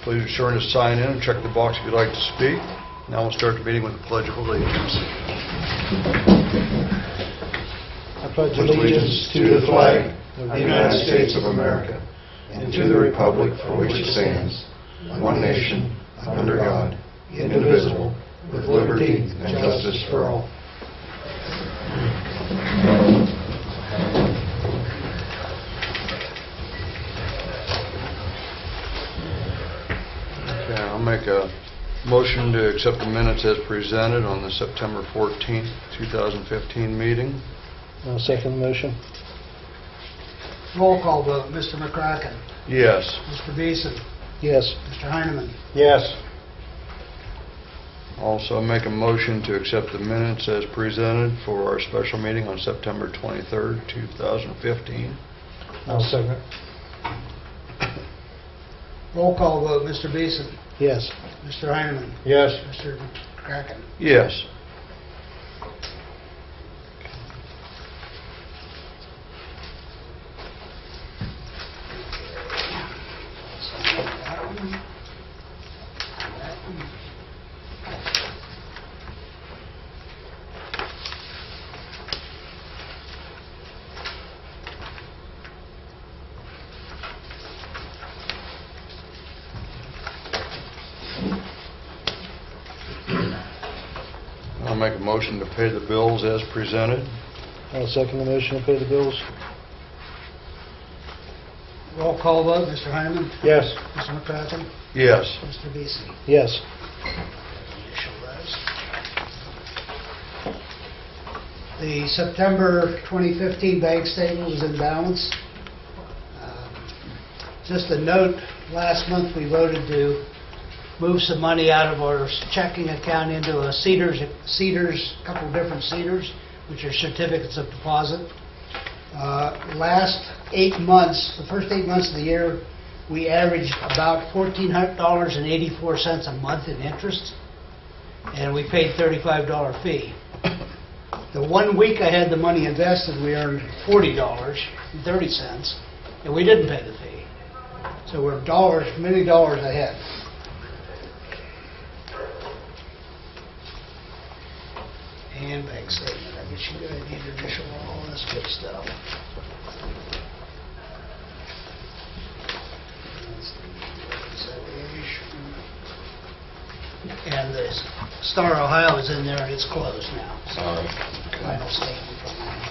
Please be sure to sign in and check the box if you'd like to speak. Now we'll start the meeting with the Pledge of Allegiance. I pledge allegiance to the flag of the United States of America and to the republic for which it stands, one nation, under God, indivisible, with liberty and justice for all. Okay, I'll make a motion to accept the minutes as presented on the September 14th, 2015 meeting. I'll second the motion. Roll call vote. Mr. McCracken. Yes. Mr. Beeson. Yes. Mr. Heineman. Yes. Also make a motion to accept the minutes as presented for our special meeting on September 23rd, 2015. I'll second. Roll call vote. Mr. Beeson. Yes. Mr. Heineman. Yes. Mr. McCracken. Yes. I'll make a motion to pay the bills as presented. I'll second the motion to pay the bills. Roll call vote. Mr. Heineman. Yes. Mr. McCracken. Yes. Mr. Beeson. Yes. Initial those. The September 2015 bank statement was in balance. Just a note, last month we voted to move some money out of our checking account into a Cedars, a couple different Cedars, which are certificates of deposit. Last 8 months, the first 8 months of the year, we averaged about $1,484 a month in interest, and we paid $35 fee. The 1 week I had the money invested, we earned $40.30, and we didn't pay the fee. So we're many dollars ahead. And bank statement. I guess you guys need to initial all this good stuff. And the Star Ohio is in there and it's closed now. So final statement from them.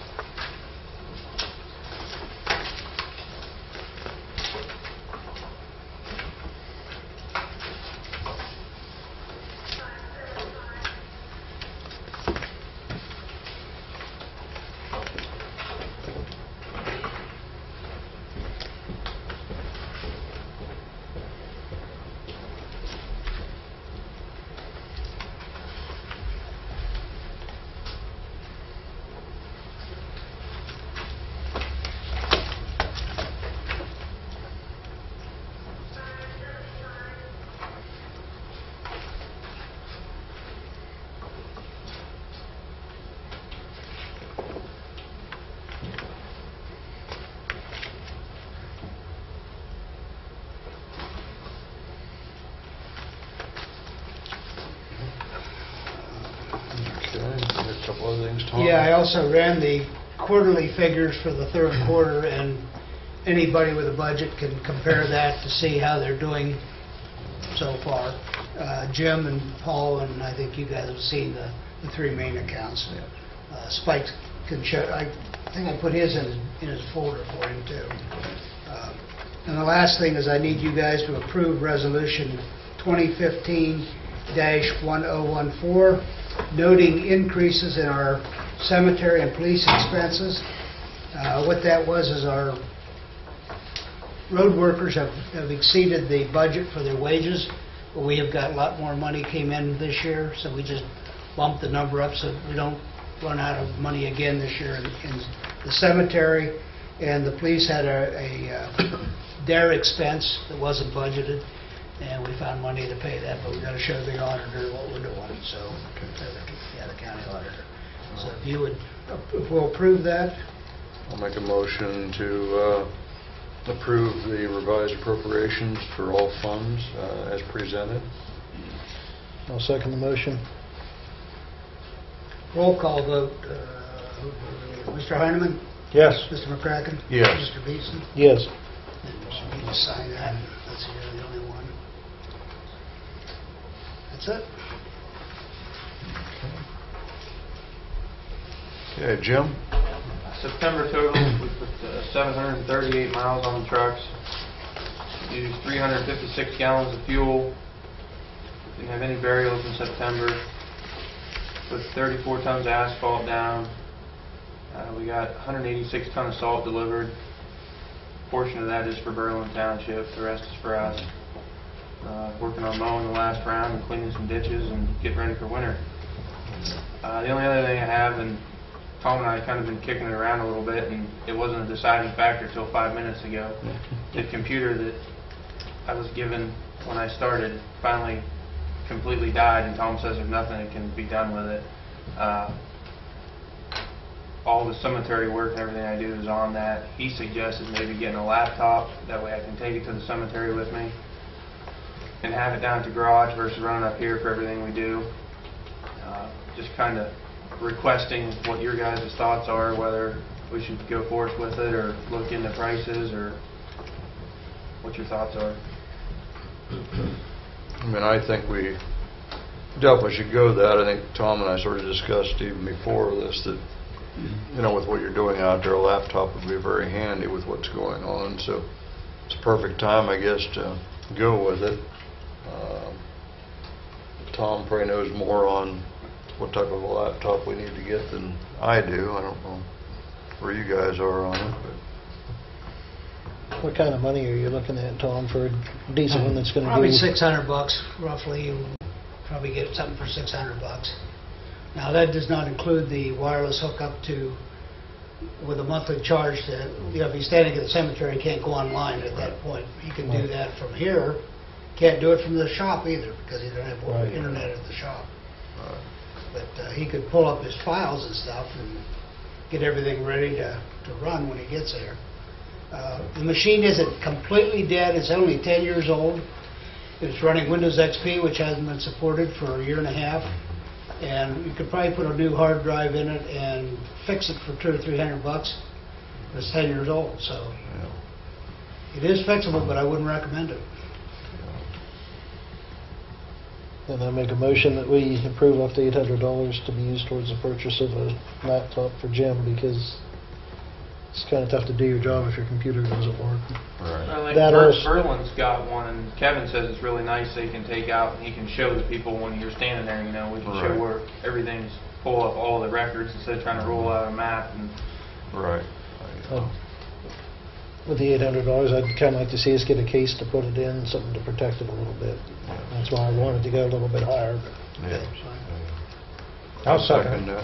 A couple other things, Tom? Yeah, I also ran the quarterly figures for the third quarter, and anybody with a budget can compare that to see how they're doing so far. Jim and Paul, and I think you guys have seen the three main accounts. Spike can show. I think I put his in his folder for him too. And the last thing is I need you guys to approve Resolution 2015-1014, noting increases in our cemetery and police expenses. What that was is our road workers have exceeded the budget for their wages, but we have got a lot more money came in this year, so we just bumped the number up so we don't run out of money again this year in the cemetery. And the police had their expense that wasn't budgeted, and we found money to pay that, but we got to show the auditor what we're doing. So, the county auditor. So if we'll approve that. I'll make a motion to approve the revised appropriations for all funds as presented. I'll second the motion. Roll call vote. Mr. Heineman? Yes. Mr. McCracken? Yes. Mr. Beeson? Yes. You need to sign that. That's you're the only one. That's it. Okay, Jim? September total, we put 738 miles on the trucks, used 356 gallons of fuel, didn't have any burials in September, put 34 tons of asphalt down, we got 186 ton of salt delivered. A portion of that is for Berlin Township, the rest is for us. Working on mowing the last round and cleaning some ditches and getting ready for winter. The only other thing I have, and Tom and I have kind of been kicking it around a little bit, and it wasn't a deciding factor until 5 minutes ago. The computer that I was given when I started finally completely died, and Tom says there's nothing that can be done with it. All the cemetery work and everything I do is on that. He suggested maybe getting a laptop, that way I can take it to the cemetery with me and have it down at the garage versus running up here for everything we do. Just kind of requesting what your guys' thoughts are, whether we should go forth with it or look into prices, or what your thoughts are. I mean, I think we definitely should go that. I think Tom and I sort of discussed even before this that, you know, with what you're doing out there, a laptop would be very handy with what's going on. So it's a perfect time, I guess, to go with it. Tom probably knows more on what type of a laptop we need to get than I do. I don't know where you guys are on it. But What kind of money are you looking at, Tom, for a decent one that's going to Probably be... $600 roughly. You'll probably get something for $600. Now that does not include the wireless hookup to, with a monthly charge that, you know, if he's standing at the cemetery, he can't go online at that point. He can do that from here. Can't do it from the shop either because he doesn't have Right. internet at the shop. But he could pull up his files and stuff and get everything ready to run when he gets there. The machine isn't completely dead. It's only 10 years old. It's running Windows XP, which hasn't been supported for a year and a half. And you could probably put a new hard drive in it and fix it for $200 or $300. It's 10 years old, so it is fixable, but I wouldn't recommend it. And I make a motion that we approve up to $800 to be used towards the purchase of a laptop for Jim, because it's kind of tough to do your job if your computer doesn't work. right. I think That is- Berlin's got one, and Kevin says it's really nice. They can take out and he can show the people when you're standing there. You know, we can show Right. where everything's, pull up all the records instead of trying to roll out a map. And Right. With the $800, I'd kind of like to see us get a case to put it in, something to protect it a little bit. That's why I wanted to go a little bit higher. Yeah. I'll second that.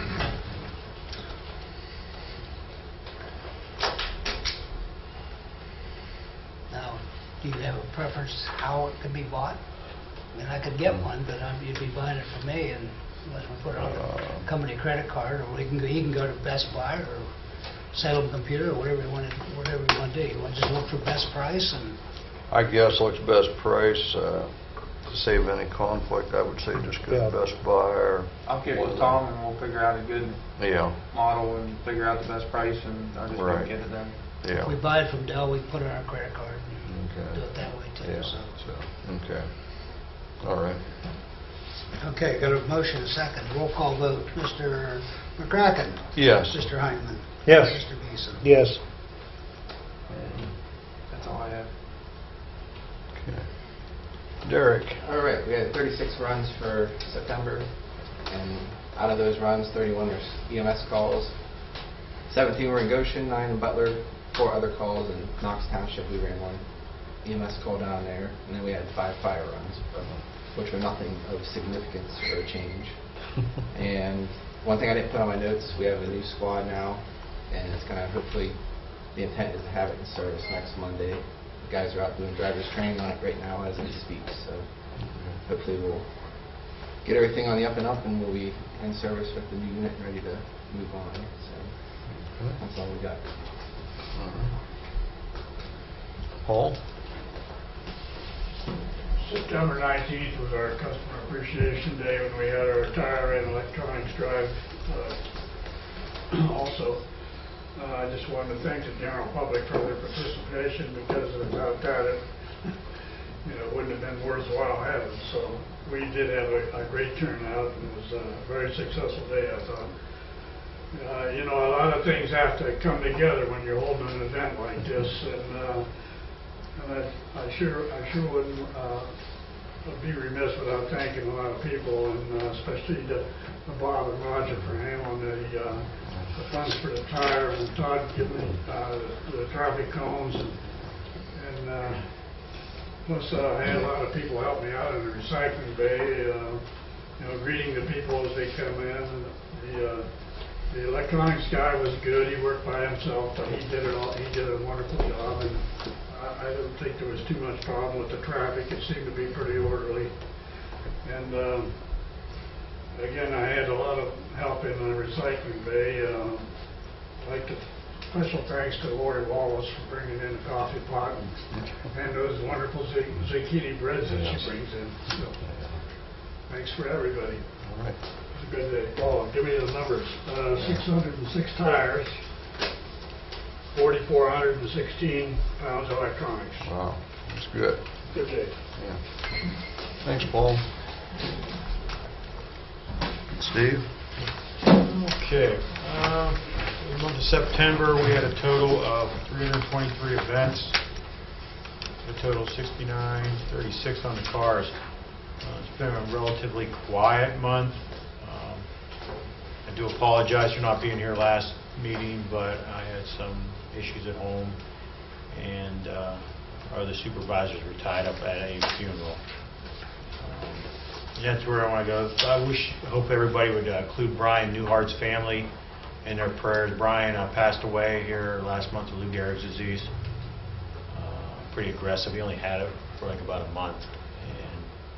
Now, do you have a preference how it could be bought? I mean, I could get one, but you'd be buying it from me, and unless we put it on a company credit card, or he can go to Best Buy or Salem Computer or whatever you want to do. You want to just look for best price and. I guess looks best price, to save any conflict, I would say just go Yeah. to Best Buy or... I'll get with Tom and we'll figure out a good Yeah, model and figure out the best price, and I'll just go Right. get it then. If we yeah. buy it from Dell, we put it on our credit card and Okay. do it that way too. Yeah, So. so, okay. All right. Okay, got a motion, a second. Roll call vote. Mr. McCracken? Yes. Mr. Heineman? Yes. Mr. Beeson? Yes. And that's all I have. Okay. Derek? All right, we had 36 runs for September, and out of those runs, 31 were EMS calls, 17 were in Goshen, 9 in Butler, 4 other calls in Knox Township. We ran one EMS call down there, and then we had 5 fire runs, which were nothing of significance or change. And one thing I didn't put on my notes, we have a new squad now, and it's going to hopefully, the intent is to have it in service next Monday. The guys are out doing driver's training on it right now as we speak, so hopefully we'll get everything on the up and up, and we'll be in service with the new unit ready to move on. So that's all we got. All right. Paul? September 19th was our Customer Appreciation Day when we had our tire and electronics drive. Also, I just wanted to thank the general public for their participation, because without that, it wouldn't have been worthwhile having. So we did have a great turnout, and it was a very successful day, I thought. A lot of things have to come together when you're holding an event like this, and I sure wouldn't be remiss without thanking a lot of people, and especially to Bob and Roger for handling the funds for the tire, and Todd giving the traffic cones, and plus I had a lot of people help me out in the recycling bay, greeting the people as they come in. The electronics guy was good. He worked by himself, but he did it all. He did a wonderful job, and I don't think there was too much problem with the traffic. It seemed to be pretty orderly. And again, I had a lot of help in the recycling bay. I'd like to special thanks to Lori Wallace for bringing in the coffee pot and those wonderful zucchini breads that she brings in. So, thanks for everybody. All right. It's a good day. Oh, give me the numbers. 606 tires, 4,416 pounds of electronics. Wow, that's good. Good day. Yeah. Thanks, Paul. Steve? Okay. In the month of September, we had a total of 323 events, a total of 69.36 on the cars. It's been a relatively quiet month. I do apologize for not being here last meeting, but I had some issues at home, and our other supervisors were tied up at a funeral. And that's where I want to go. I hope everybody would include Brian Newhart's family in their prayers. Brian passed away here last month with Lou Gehrig's disease. Pretty aggressive. He only had it for like about a month, and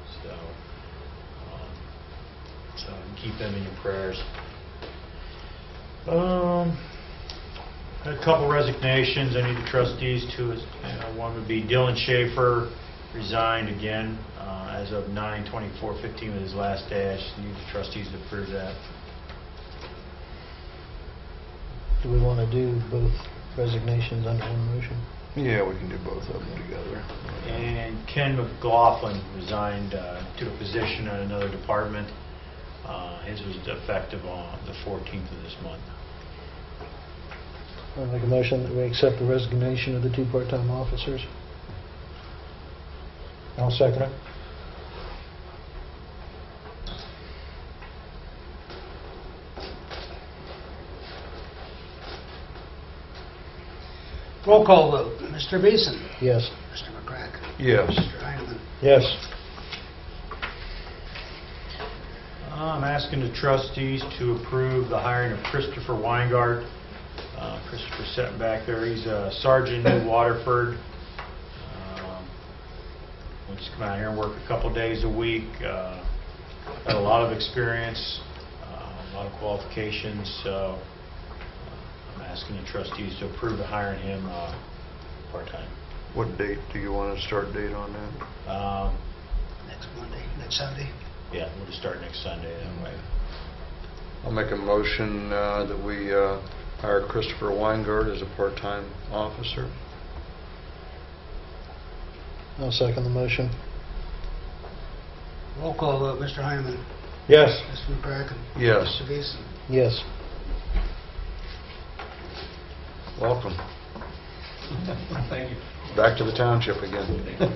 so keep them in your prayers. Had a couple resignations. I need the trustees to. One would be Dylan Schaefer, resigned again as of 9/24/15 with his last day. I just need the trustees to approve that. Do we want to do both resignations under one motion? Yeah, we can do both of them together. And Ken McLaughlin resigned to a position in another department. His was effective on the 14th of this month. I'll make a motion that we accept the resignation of the 2 part-time officers. I'll second it. Roll call vote. Mr. Beeson? Yes. Mr. McCracken? Yes. Mr. Heineman? Yes. I'm asking the trustees to approve the hiring of Christopher Weingart. Christopher's sitting back there. He's a sergeant in Waterford. We'll just come out here and work a couple days a week. Got a lot of experience, a lot of qualifications, so I'm asking the trustees to approve the hiring him part-time. What date do you want to start date on that? Next Monday, next Sunday. Yeah, we'll just start next Sunday that way. I'll make a motion that we hire Christopher Weingart as a part-time officer. I'll second the motion. Roll call vote. Mr. Heineman? Yes. Mr. McCracken? Yes. Mr. Beeson? Yes. Welcome. Thank you. Back to the township again.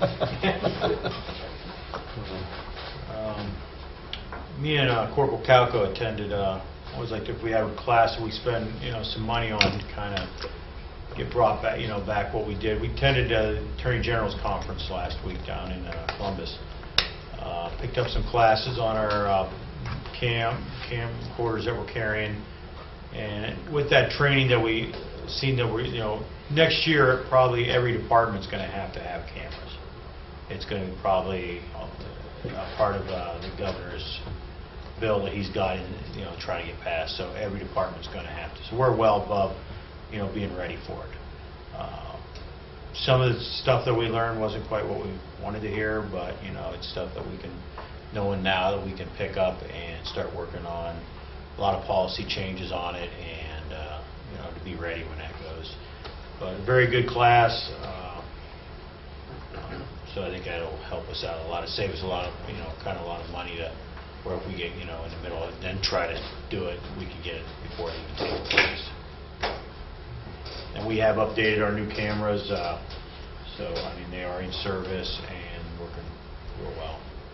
Me and Corporal Calco attended, always like if we have a class that we spend, some money on to kind of get brought back, back what we did. We attended the Attorney General's conference last week down in Columbus. Picked up some classes on our camcorders that we're carrying, and with that training that we seen that we're, next year probably every department's going to have cameras. It's going to be probably part of the governor's bill that he's got in, trying to get passed. So every department's going to have to. So we're well above, being ready for it. some of the stuff that we learned wasn't quite what we wanted to hear, but, you know, it's stuff that we can, knowing now that we can pick up and start working on a lot of policy changes on it and, you know, to be ready when that goes. But a very good class, so I think that'll help us out a lot. It saves us a lot of, you know, kind of a lot of money to, where if we get, you know, in the middle and then try to do it, we can get it before it even takes place. And we have updated our new cameras, so, I mean, they are in service and working real well.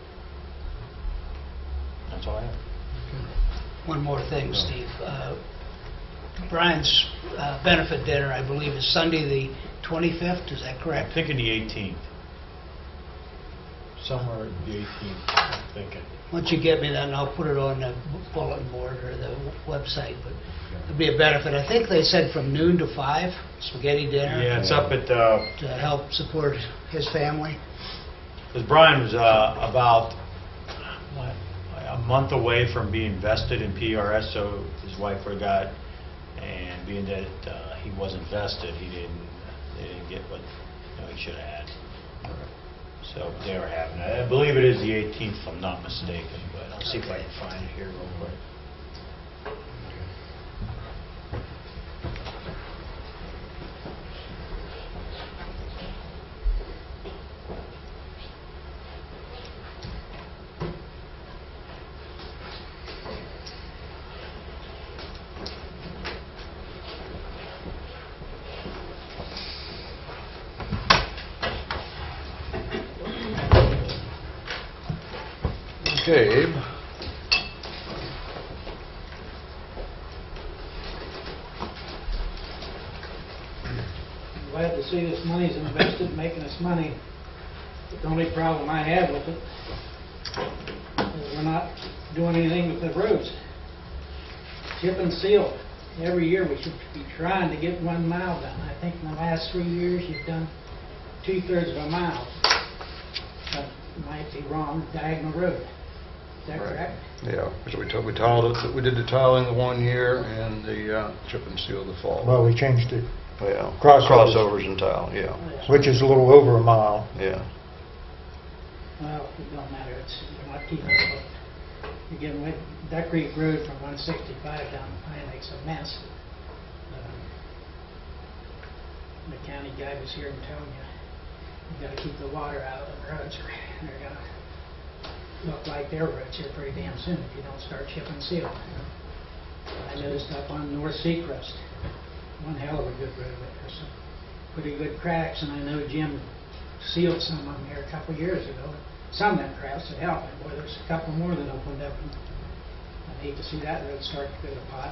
That's all I have. One more thing, Steve. Brian's benefit dinner, I believe, is Sunday the 25th, is that I'm correct? thinking the 18th. Somewhere the 18th, I'm thinking. Once you get me that, I'll put it on the bulletin board or the website, but it'll be a benefit. I think they said from noon to 5, spaghetti dinner. Yeah, it's up at, To help support his family. because Brian was about, what, a month away from being vested in PRS, so his wife forgot, and being that he wasn't vested, they didn't get what, you know, he should have had. So they were having it. I believe it is the 18th, if I'm not mistaken, but I'll see if I can find it here real quick. Okay, Abe. Glad to see this money's invested, making us money. But the only problem I have with it is we're not doing anything with the roads. Chip and seal. Every year we should be trying to get 1 mile done. I think in the last 3 years you've done 2/3 of a mile. That might be wrong, Diagonal Road. Is that Right. correct? Yeah, so we tiled it, we did the tiling the 1 year and the chip and seal the fall. Well, we changed it, Yeah, crossovers. crossovers and tile, yeah, which is a little over a mile. yeah. Well, it don't matter, we're not keeping it. Again, with Duck Creek Road from 165 down to Pine Lake's a mess. The county guy was here and told you gotta keep the water out of the roads, or they're gonna look like their roads here pretty damn soon if you don't start chip and seal. I noticed up on North Seacrest, one hell of a good road, but there's some pretty good cracks, and I know Jim sealed some of them here a couple of years ago. Some of them cracks that helped, and boy, there's a couple more that opened up. And I'd hate to see that road start to go to pot.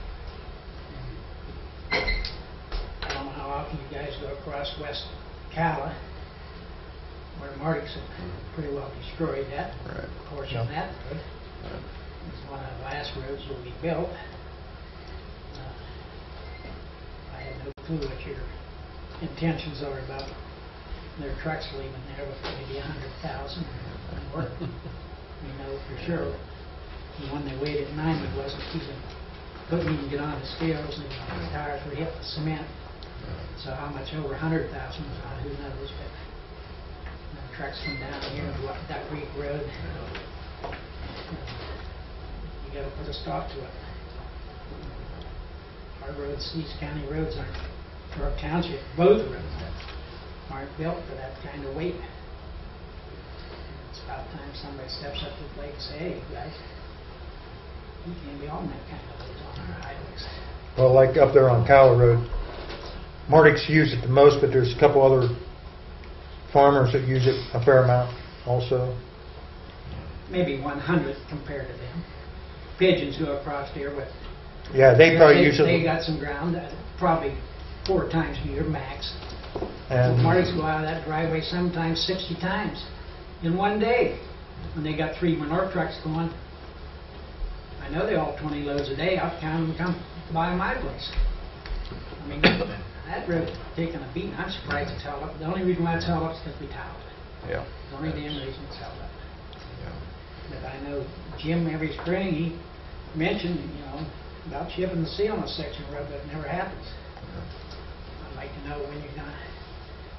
I don't know how often you guys go across West Cala, where Marty's pretty well destroyed that Right. portion of that road. It's one of the last roads that we built. I have no clue what your intentions are about their trucks leaving there with maybe 100,000 or more. We know for sure the one they weighed at 90 wasn't couldn't even get on the scales, and the tires were hitting the cement. So how much over 100,000 was on, who knows, but the trucks from down here to Duck Creek Road, you gotta put a stop to it. Our roads, these county roads aren't, or township, both roads aren't built for that kind of weight. It's about time somebody steps up to the plate and say, hey, guys, you can't be on that kind of roads on our highways. Well, like up there on Cala Road, Marty's used it the most, but there's a couple other farmers that use it a fair amount also. Maybe 100 compared to them. Pigeons go across here with. Yeah, they probably use They it. got some ground, probably 4 times a year max. And Marty's go out of that driveway sometimes 60 times in one day. When they got 3 manure trucks going, I know they all 20 loads a day. I've counted them come by my place. I mean, that road's taking a beating. I'm surprised it's held up. The only reason why it's held up is because we tiled it. Yeah. The only damn reason it's held up. Yeah. But I know Jim every spring, he mentioned, about chipping the seal on a section of road, but it never happens. I'd like to know when you're gonna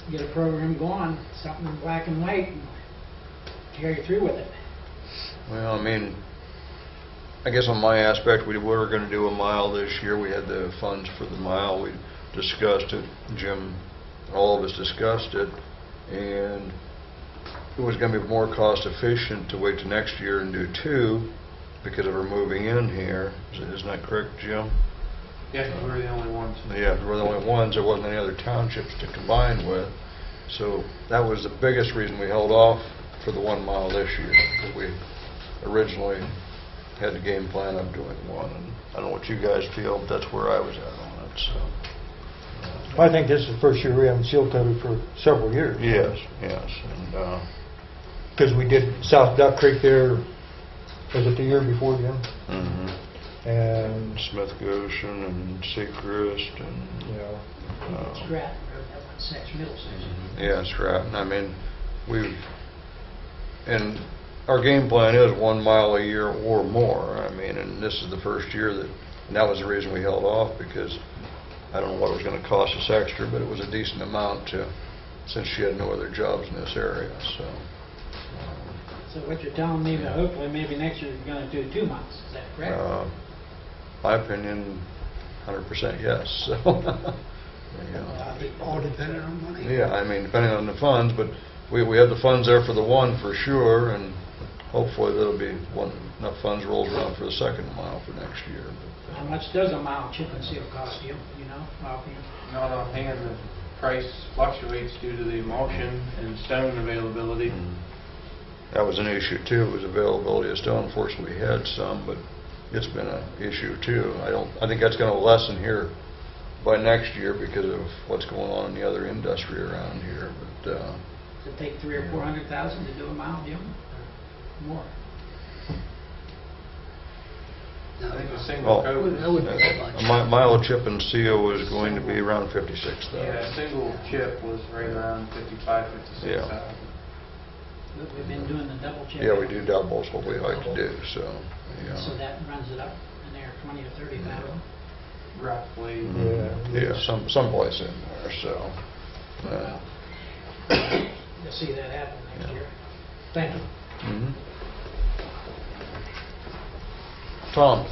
get a program going, something in black and white, and carry through with it. Well, I mean, I guess on my aspect, we were going to do a mile this year. We had the funds for the mile. We discussed it. Jim, all of us discussed it. And it was going to be more cost efficient to wait till next year and do 2 because of her moving in here. Isn't that correct, Jim? Yeah, we were the only ones. Yeah, we're the only ones. There wasn't any other townships to combine with. So that was the biggest reason we held off for the 1 mile this year, because we originally had the game plan of doing 1. And I don't know what you guys feel, but that's where I was at on it, so. I think this is the first year we haven't seal coated for several years. Yes, yes, and, Because we did South Duck Creek there, was it the year before, Jim? And, Smith Goshen and Sechrist and, you know, Stratton Road, that one section, middle section. yeah, Stratton. I mean, and our game plan is 1 mile a year or more. I mean, and this is the first year and that was the reason we held off, because I don't know what it was going to cost us extra, but it was a decent amount since she had no other jobs in this area, so. So what you're telling me, that hopefully maybe next year you're going to do 2 months, is that correct? My opinion, 100% yes, so. All dependent on money. Yeah, I mean, depending on the funds, but we have the funds there for the 1 for sure, and hopefully there'll be enough funds rolls around for the 2nd mile for next year. But, How much does a mile chip and seal cost you, you know? Not offhand, the price fluctuates due to the emulsion and stone availability. That was an issue too, was availability of stone. Unfortunately, we had some, but it's been an issue too. I think that's going to lessen here by next year because of what's going on in the other industry around here. But Does it take 300,000 or 400,000 to do a mile, Jim? More? I think a single coat That wouldn't be that much. a mile of chip and seal was going to be around 56,000. Yeah, a single chip was right around 55, 56,000. Yeah. We've been doing the double chip. Yeah, we do doubles, what we like to do, so, yeah. So that runs it up in there, 20 to 30,000. Roughly. Yeah, someplace in there, so. You'll see that happen next year. Thank you. Mhm. Tom?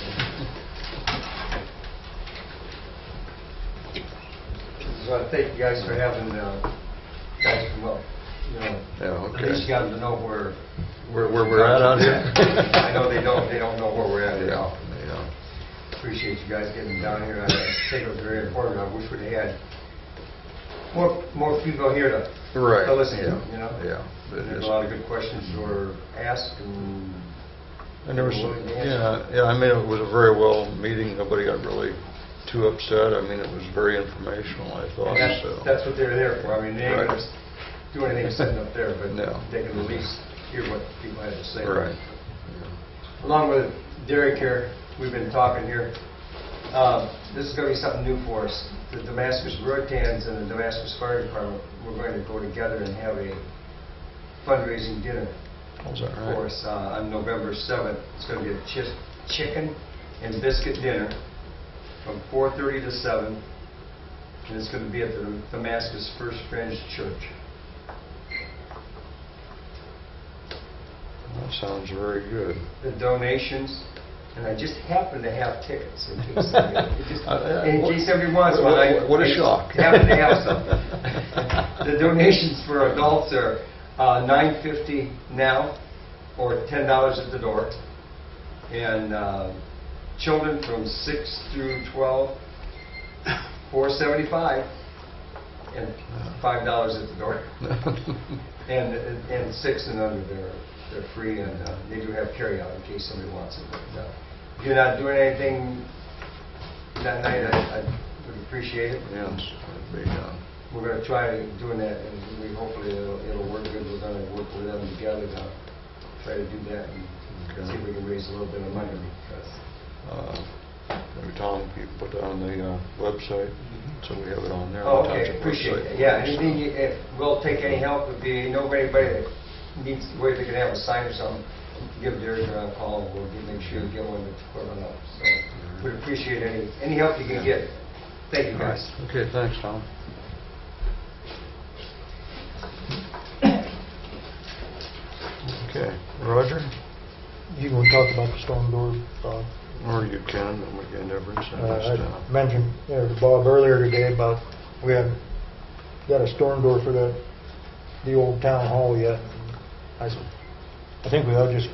Just want to thank you guys for having guys come up. You know, Yeah, at least you got them to know where Where we're at out here? I know they don't know where we're at. Yeah, Appreciate you guys getting down here. I think it was very important. I wish we'd had more people here to right. listen to, you know? Yeah. There's a lot of good questions were asked And there was, yeah, I mean, it was a very well meeting. Nobody got really too upset. I mean, it was very informational, I thought, so. That's what they're there for. I mean, they ain't Right. gonna do anything sitting up there, but No. they can at least hear what people had to say. Right. Along with Derek here, we've been talking here. This is going to be something new for us. The Damascus Rotans and the Damascus Fire Department, we're going to go together and have a fundraising dinner Was that for right? us on November 7th. It's going to be a chicken and biscuit dinner from 4:30 to 7, and it's going to be at the Damascus First Friends Church. That sounds very good. The donations, and I just happen to have tickets in case every once in a while. What a I shock. happen to have some. The donations for adults are $9.50 now, or $10 at the door, and children from 6 through 12, $4.75, and $5 at the door, and 6 and under they're free, and they do have carry-out in case somebody wants it. But, if you're not doing anything that night, I would appreciate it. Yes, it'd be, We're going to try doing that, and we hopefully it'll work good. We're going to work with them together to try to do that and see if we can raise a little bit of money. Because maybe Tom, you put that on the website, so we have it on there. oh, on the okay, township appreciate website. it. Yeah, anything if we'll take any help. If you know of anybody that needs where they can have a sign or something, give Derek a call. We'll make sure to get one that's equivalent up. So we'd appreciate any help you can get. Thank you, guys. Okay, thanks, Tom. Okay. Roger? You want to talk about the storm door, Bob? Or you can, then we can never send this I down. mentioned to Bob earlier today about, we hadn't got a storm door for the old town hall yet. I said, I think we ought to just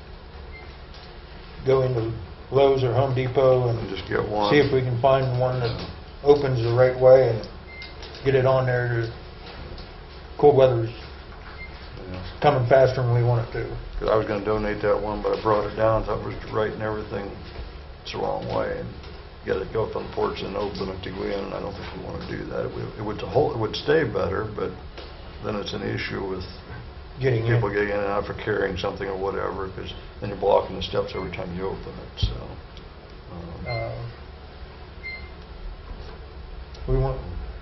go into Lowe's or Home Depot And and just get one. see if we can find one that opens the right way and get it on there to, cold weather's Yeah. coming faster than we want it to. 'Cause I was gonna donate that one, but I brought it down, thought it was right and everything. It's the wrong way. And you gotta go up on the porch and open it to go in, and I don't think we wanna do that. It would stay better, but then it's an issue with Getting people in. getting in and out for carrying something or whatever, because then you're blocking the steps every time you open it, so. We want,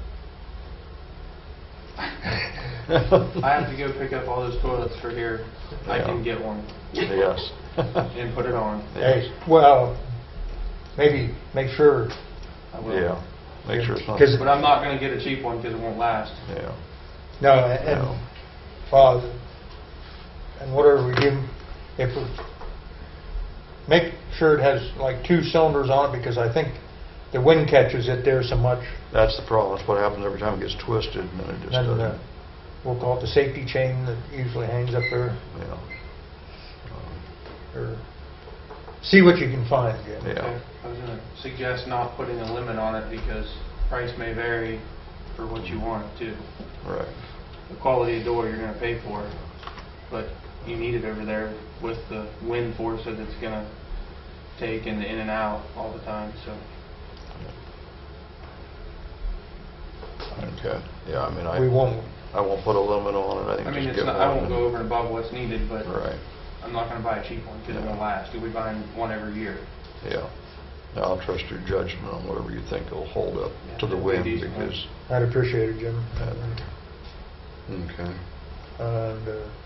I have to go pick up all those toilets for here. I Yeah. can get one Yes. and put it on. hey, well, maybe make sure, I will. Yeah, make sure it's not. 'Cause- But I'm not gonna get a cheap one because it won't last. Yeah. no, No. and, well, and whatever we give, if we, make sure it has like 2 cylinders on it, because I think the wind catches it there so much. That's the problem. That's what happens every time it gets twisted, and then it just And doesn't. we'll call it the safety chain that usually hangs up there, Yeah. or see what you can find, Jim. Yeah. Okay. I was gonna suggest not putting a limit on it because price may vary for what you want it to. Right. The quality of door you're gonna pay for, but you need it over there with the wind force that it's gonna take in and out all the time, so. Okay. Yeah, I mean, We won't, I won't put a limit on it. I think I mean, just it's get not, I one won't go and- over and above what's needed, but Right. I'm not gonna buy a cheap one because it won't last. You'll be buying one every year. Yeah. Now, I'll trust your judgment on whatever you think will hold up Yeah, to the it'll be wind, decent. because, I'd appreciate it, Jim. okay. And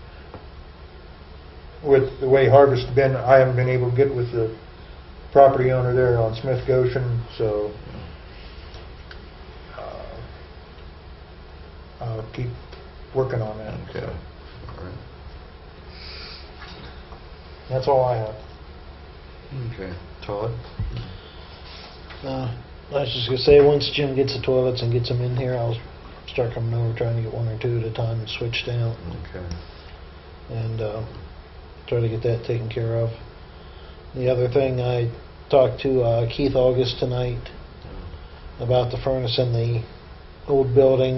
with the way harvest's been, I haven't been able to get with the property owner there on Smith Goshen, so I'll keep working on that. Okay. All right. That's all I have. Okay. Todd? I was just gonna say, once Jim gets the toilets and gets them in here, I'll start coming over, trying to get 1 or 2 at a time and switched out, Okay. and try to get that taken care of. The other thing, I talked to Keith August tonight about the furnace in the old building.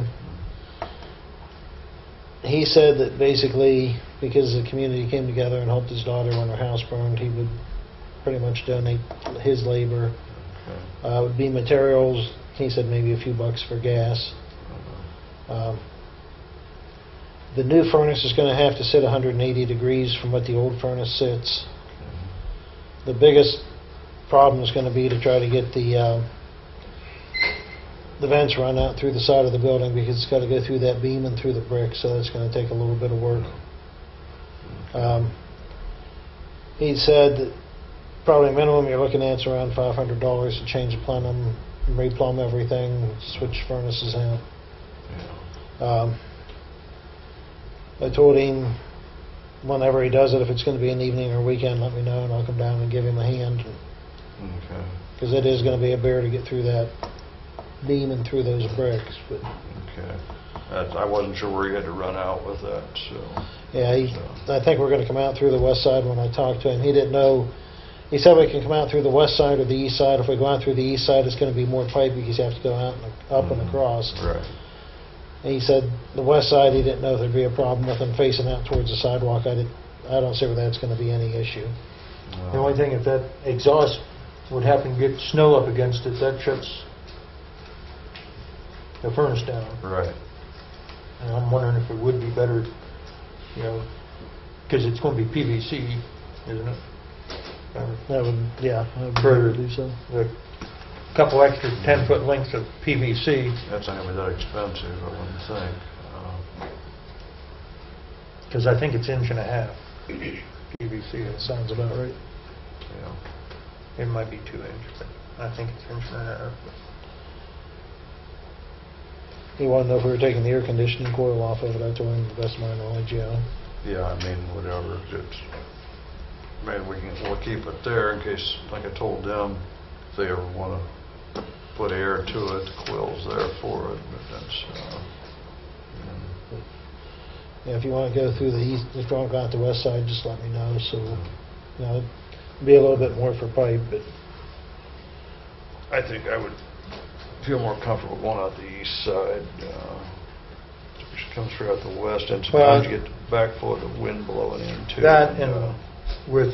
He said that basically, because the community came together and helped his daughter when her house burned, he would pretty much donate his labor. Okay. Would be materials, he said maybe a few bucks for gas. The new furnace is going to have to sit 180 degrees from what the old furnace sits. The biggest problem is going to be to try to get the vents run out through the side of the building, because it's got to go through that beam and through the brick, so that's going to take a little bit of work. He said that probably minimum you're looking at is around $500 to change the plenum, replumb everything, switch furnaces out. I told him whenever he does it, if it's going to be an evening or weekend, let me know and I'll come down and give him a hand, Okay. because it is going to be a bear to get through that beam and through those bricks. But Okay. I wasn't sure where you had to run out with that, so. yeah, I think we're going to come out through the west side. When I talked to him, he didn't know. He said we can come out through the west side or the east side. If we go out through the east side, it's going to be more pipe because you have to go out and up and across. Right. And he said the west side, he didn't know if there'd be a problem with him facing out towards the sidewalk. I don't see where that's going to be any issue. The only thing, if that exhaust would happen to get snow up against it, that shuts the furnace down. Right. And I'm wondering if it would be better, you know, because it's going to be PVC, isn't it? That would, yeah, I would Further. do so. A couple extra 10-foot lengths of PVC, That's not gonna be that expensive, I wouldn't think. because I think it's 1.5 inches PVC. That sounds about right. Yeah. It might be 2 inches, but I think it's 1.5 inches. He wanted to know if we were taking the air conditioning coil off of it. I told him, to the best of my knowledge, yeah. Yeah, I mean, whatever, it's, we'll keep it there in case, like I told them, if they ever want to put air to it, the coil's there for it, but that's, Yeah, if you want to go through the east, if you want to go out the west side, just let me know, so, you know, it'd be a little bit more for pipe, but, I think I would feel more comfortable going out the east side. Which comes through out the west, and sometimes you get the backflow of the wind blowing in too. That and with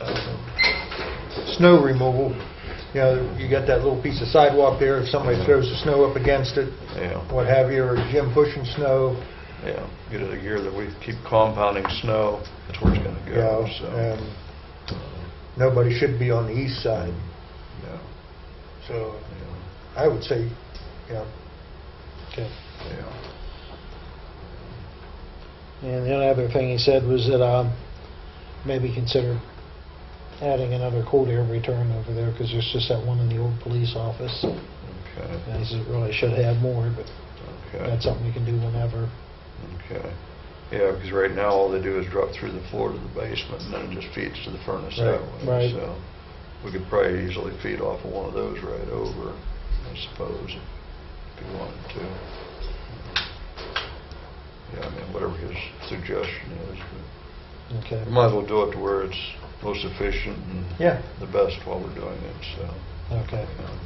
snow removal, you know, you got that little piece of sidewalk there, if somebody throws the snow up against it, Yeah, what have you, or Jim pushing snow, yeah. Get it a year that we keep compounding snow, that's where it's gonna you go, know, so. and nobody should be on the east side. Yeah, So I would say, you know, okay. yeah. And the only other thing he said was that maybe consider adding another cold air return over there, because there's just that one in the old police office. Okay, And he said really should have more, but okay. that's something we can do whenever. Okay. Yeah, because right now, all they do is drop through the floor to the basement, and then it just feeds to the furnace that way. Right. So we could probably easily feed off of one of those right over, I suppose, if you wanted to. Yeah, I mean, whatever his suggestion is. But Okay. we might as well do it to where it's most efficient and Yeah. the best while we're doing it, so. Okay.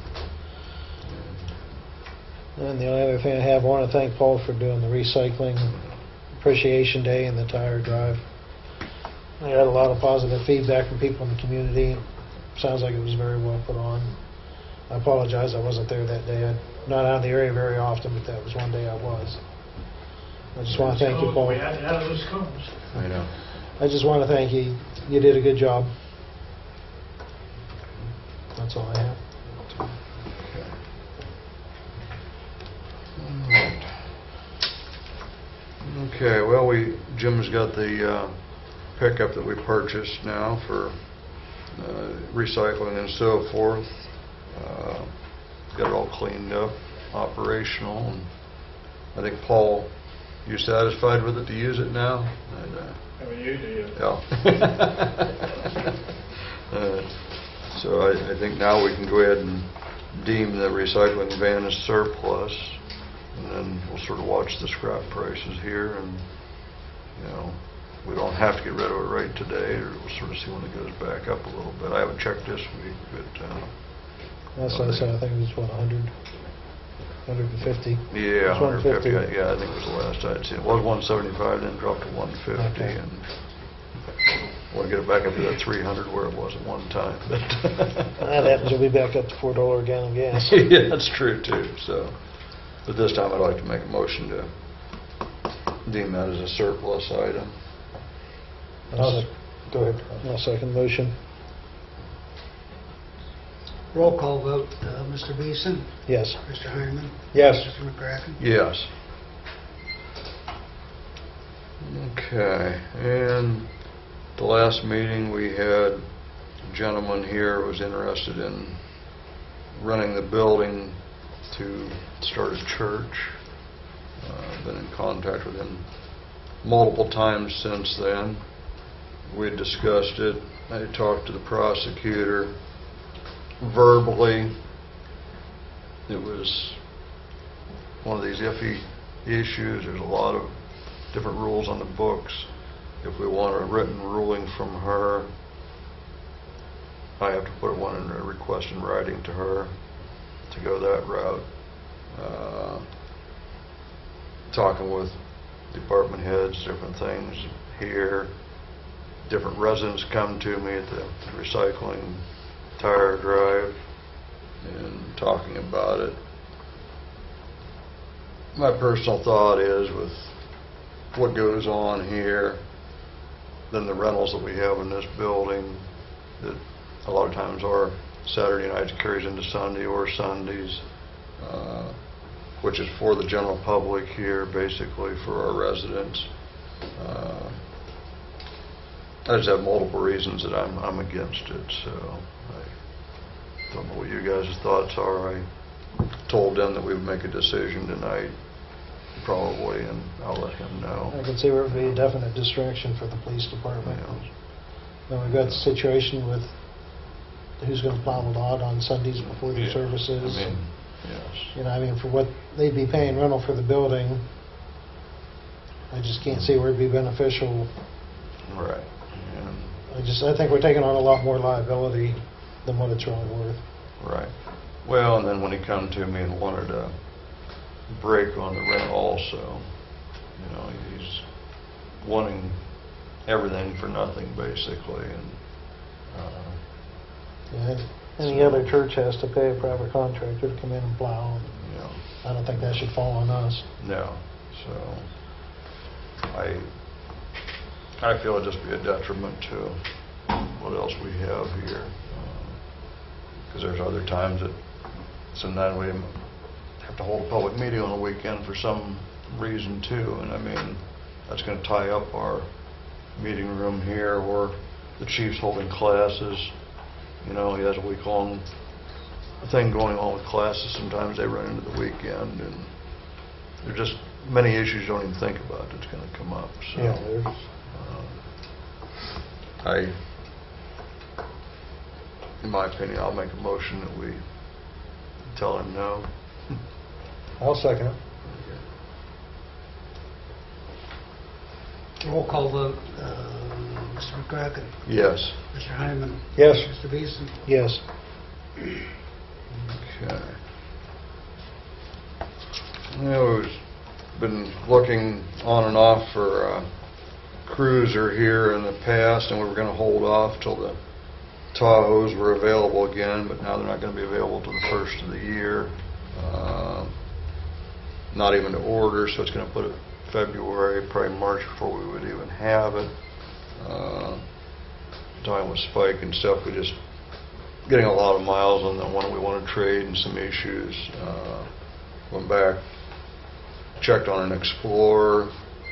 Yeah. And the only other thing I have, I want to thank Paul for doing the recycling appreciation day and the tire drive. I got a lot of positive feedback from people in the community. Sounds like it was very well put on. I apologize, I wasn't there that day. I'm not out of the area very often, but that was one day I was. I just want to thank you, Paul. We had to have those cones. I know. I just want to thank you. You did a good job. That's all I have. Okay, well, Jim's got the pickup that we purchased now for recycling and so forth. Got it all cleaned up, operational, and I think Paul, you satisfied with it to use it now? I mean, you do. Yeah. So I think now we can go ahead and deem the recycling van as surplus, and then we'll sort of watch the scrap prices here, and, you know, we don't have to get rid of it right today, or we'll sort of see when it goes back up a little bit. I haven't checked this week, but... That's what I said. I think it was, what, 100? 150? Yeah, It's 150. 150, yeah, I think it was the last I'd seen. It was 175, then dropped to 150, Okay. and want to get it back up to that 300 where it was at one time. But That happens, we'll be back up to $4 a gallon gas. yeah, that's true too, so. But this time I'd like to make a motion to deem that as a surplus item. Go ahead. I'll second the motion. Roll call vote, Mr. Beeson, Yes. Mr. Heineman, Yes. Mr. McCracken. Yes. Okay, and the last meeting, we had a gentleman here who was interested in running the building to start a church. Been in contact with him multiple times since then. We had discussed it. I had talked to the prosecutor verbally. It was one of these iffy issues. There's a lot of different rules on the books. If we want a written ruling from her, I have to put one in a request in writing to her to go that route. Talking with department heads, different things here. Different residents come to me at the recycling tire drive and talking about it. My personal thought is, with what goes on here, then the rentals that we have in this building, that a lot of times are Saturday nights carries into Sunday or Sundays, which is for the general public here, basically for our residents. I just have multiple reasons that I'm against it, so I don't know what you guys' thoughts are. I told them that we would make a decision tonight probably, and I'll let him know. I can see where it would be a definite distraction for the police department. Yeah. Then we've got the situation with who's going to plow the lot on Sundays before the Yeah. services. I mean, yes. You know, I mean, for what they'd be paying rental for the building, I just can't see where it'd be beneficial. Right. And I think we're taking on a lot more liability than what it's really worth. Right. Well, and then when he come to me and wanted a break on the rent also, you know, he's wanting everything for nothing basically, and And any other church has to pay a private contractor to come in and plow. you know, I don't think that should fall on us. no. So I feel it'd just be a detriment to what else we have here, because there's other times that sometimes we have to hold a public meeting on a weekend for some reason too, and I mean, that's going to tie up our meeting room here, or the chief's holding classes. You know, he has a week-long thing going on with classes. Sometimes they run into the weekend, and there's just many issues you don't even think about that's going to come up. So, Yeah, in my opinion, I'll make a motion that we tell him no. I'll second it. Roll call vote. Mr. McCracken. Yes. Mr. Hyman. Yes. Mr. Beeson. Yes. Okay. Well, we've been looking on and off for a cruiser here in the past, and we were going to hold off till the Tahoes were available again, but now they're not going to be available till the first of the year. Not even to order, so it's going to put it February, probably March before we would even have it. Talking with Spike and stuff, we just getting a lot of miles on the one we want to trade and some issues. Went back, checked on an Explorer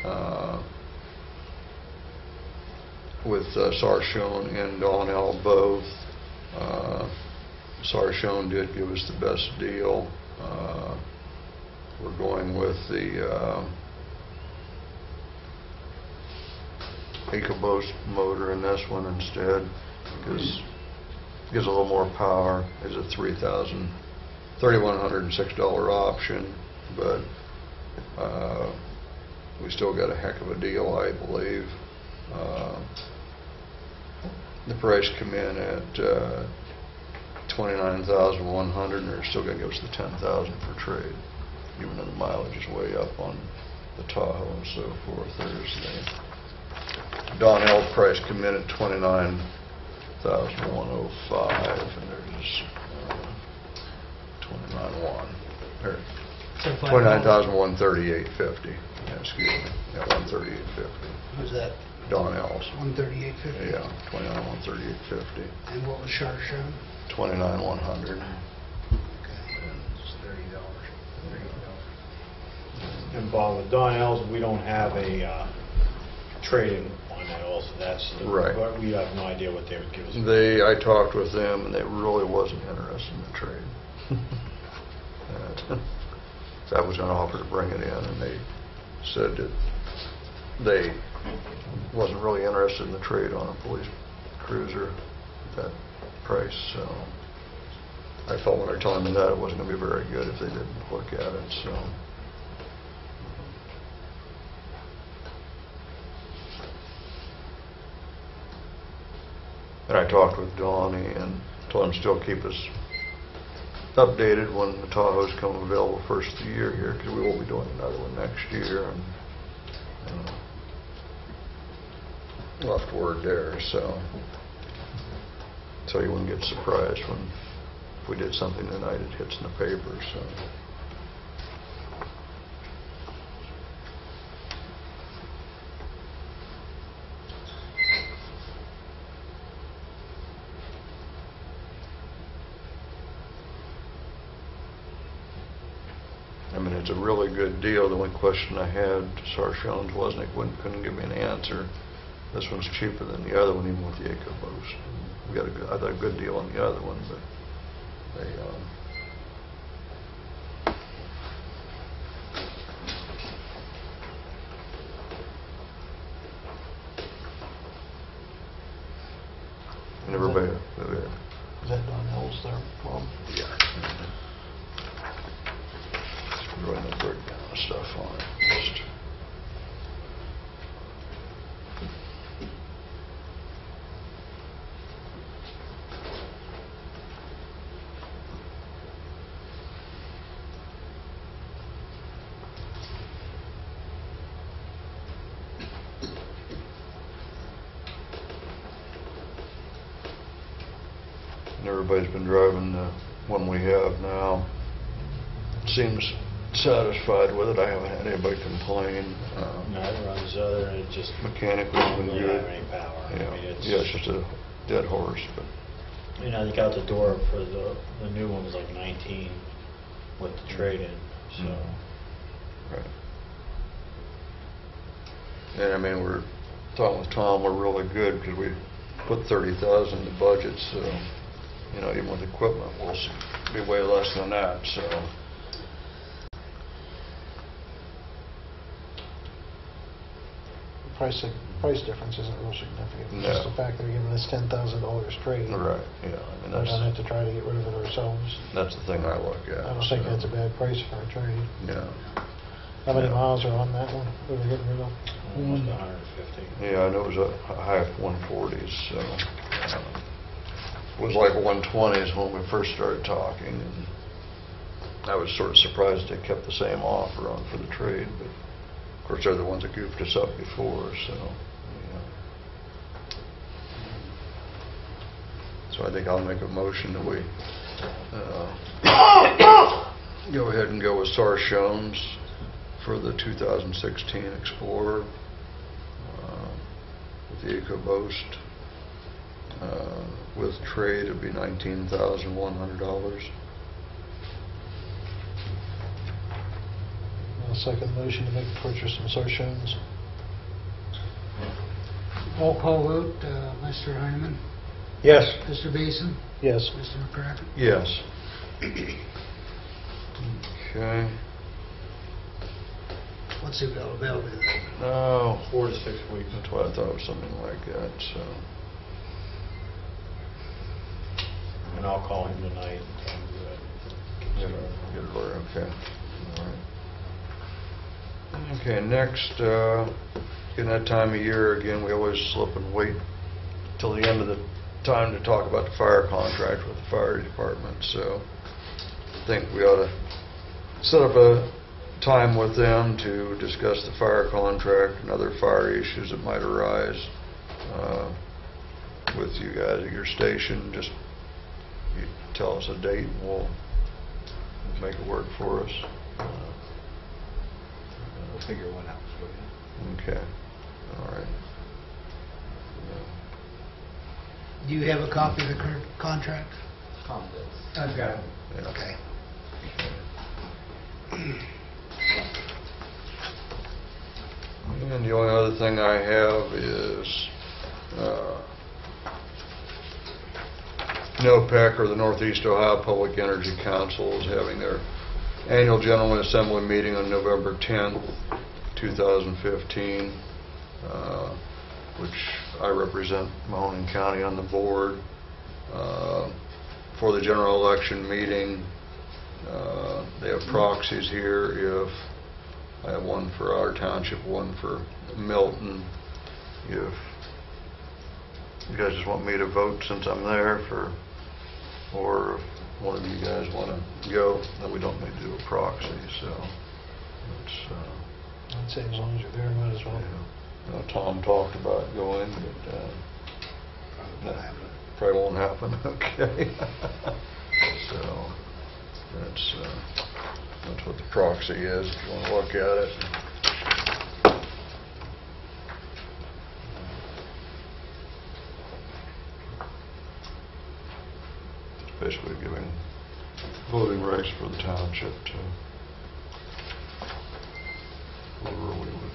with Sarshone and Donnell both. Sarshone did give us the best deal. We're going with the EcoBoost motor in this one instead, because it gives a little more power. It's a $3,106 option, but we still got a heck of a deal, I believe. The price come in at $29,100, and they're still going to give us the $10,000 for trade, even though the mileage is way up on the Tahoe and so forth. There's the Donnell price come in at $29,105, and there's 29,138.50. Yeah, excuse me. Yeah, 138.50. Who's that? Donnell's. 138.50. Yeah, 29,138.50. And what was Sarshone? 29,100. Okay. It's $30. And Bob, with Donnell's, we don't have a trade-in on that also. That's the, Right. but we have no idea what they would give us. I talked with them, and they really wasn't interested in the trade. So I was going to offer to bring it in, and they said that they wasn't really interested in the trade on a police cruiser at that price. So I felt when I told them that it wasn't going to be very good if they didn't look at it. So. And I talked with Donnie and told him still keep us updated when the Tahoes come available first of the year here, because we will be doing another one next year, and left word there, so you wouldn't get surprised when if we did something tonight it hits in the paper. So. I mean, it's a really good deal. The only question I had to Sarshone's wasn't couldn't give me an answer. This one's cheaper than the other one, even with the EcoBoost. We got I thought a good deal on the other one, but they And everybody, Is that Donnell's there, Bob? yeah. Run the breakdown of stuff on it. Just- And everybody's been driving the one we have now. Seems satisfied with it. I haven't had anybody complain. No, it runs other, and it just Mechanically, it's doesn't been really good. have any power. I Yeah, mean, yeah, it's just a dead horse, but, You know, I think out the door for the new one was like 19 with the trade-in, so. right. And I mean, we're talking with Tom, we're really good because we put 30,000 in the budget, so, you know, even with equipment, we'll be way less than that, so. Price difference isn't real significant. It's No. just the fact they're giving us $10,000 trade. Right, yeah, I mean, We don't have that's, to try to get rid of it ourselves. that's the thing I look at. I don't think so, that's a bad price for a trade. Yeah, How many Yeah. miles are on that one? We were getting rid of? Almost 150. yeah, I know it was a high 140s, so, it was like 120s when we first started talking, and I was sort of surprised they kept the same offer on for the trade, but of course, they're the ones that goofed us up before, so, yeah. So I think I'll make a motion that we go ahead and go with Sarshones for the 2016 Explorer with the EcoBoost. With trade, it'd be $19,100. I'll second the motion to make the purchase from Sarshones. Roll call vote, Mr. Heineman, Yes. Mr. Beeson, Yes. Mr. McCracken. Yes. Okay. What's the availability? No, 4 to 6 weeks. that's what I thought, it was something like that, so. And I'll call him tonight and tell him to Get do it. it ordered, okay. All right. Okay, next, in that time of year, again, we always slip and wait till the end of the time to talk about the fire contract with the fire department, so I think we ought to set up a time with them to discuss the fire contract and other fire issues that might arise with you guys at your station. Just you tell us a date and we'll make it work for us. We'll figure one out for you. Okay, all right. Do you have a copy of the current contract? Tom does. I've got it. Yeah. Okay. And the only other thing I have is, NOPEC, or the Northeast Ohio Public Energy Council, is having their annual General Assembly meeting on November 10th, 2015, which I represent Mahoning County on the board. For the general election meeting, they have proxies here. If I have one for our township, one for Milton. If you guys just want me to vote since I'm there or if one of you guys want to go, then we don't need to do a proxy, so it's, I'd say as long as you're there, might as well. yeah. Tom talked about going, but that probably won't happen, okay? So that's what the proxy is, if you want to look at it. It's basically giving voting rights for the township to whoever we would.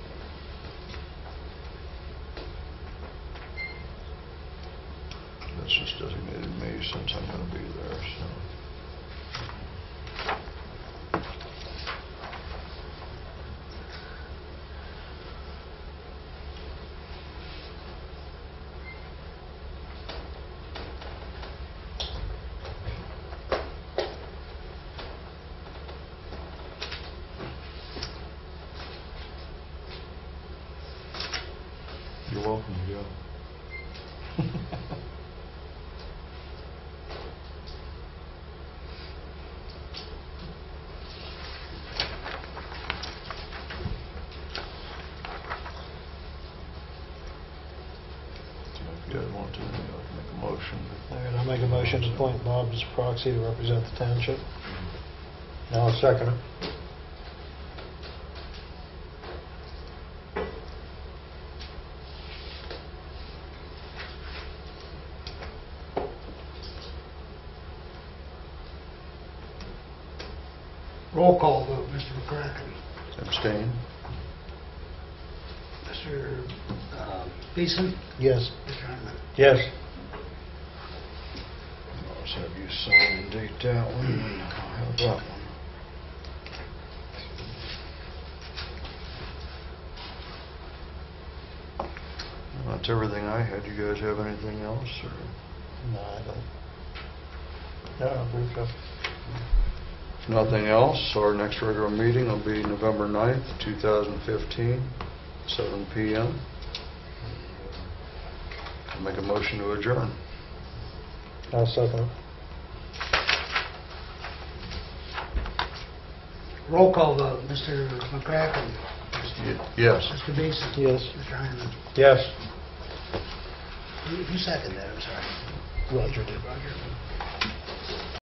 That's just designated me since I'm going to be there, so. You're welcome to go. If you guys want to, make a motion. All right, I'll make a motion to appoint Bob as proxy to represent the township. I'll second it. Roll call vote, Mr. McCracken. Abstain? Mr. Beeson? Yes. Mr. Hyman? Yes. I'll just have you sign and date that one, and I'll have that one. Well, that's everything I had. You guys have anything else, or? No, I don't. No, I believe so. If nothing else, our next regular meeting will be November 9th, 2015, 7 p.m. I'll make a motion to adjourn. I'll second it. Roll call vote, Mr. McCracken. Yes. Mr. Beeson? Yes. Mr. Hyman? Yes. Who seconded that, I'm sorry? Roger did. Roger.